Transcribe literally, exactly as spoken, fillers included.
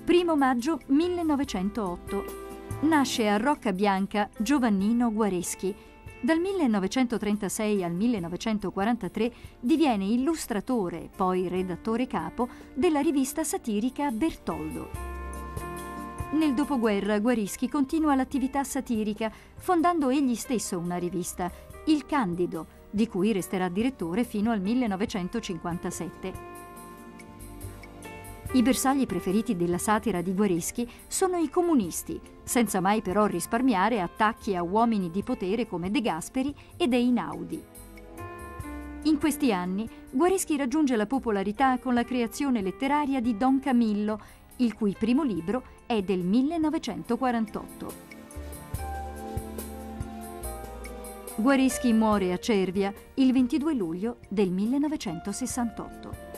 Primo maggio millenovecentootto. Nasce a Roccabianca Giovannino Guareschi. Dal millenovecentotrentasei al millenovecentoquarantatré diviene illustratore, poi redattore capo, della rivista satirica Bertoldo. Nel dopoguerra Guareschi continua l'attività satirica, fondando egli stesso una rivista, Il Candido, di cui resterà direttore fino al millenovecentocinquantasette. I bersagli preferiti della satira di Guareschi sono i comunisti, senza mai però risparmiare attacchi a uomini di potere come De Gasperi ed Einaudi. In questi anni Guareschi raggiunge la popolarità con la creazione letteraria di Don Camillo, il cui primo libro è del millenovecentoquarantotto. Guareschi muore a Cervia il ventidue luglio del millenovecentosessantotto.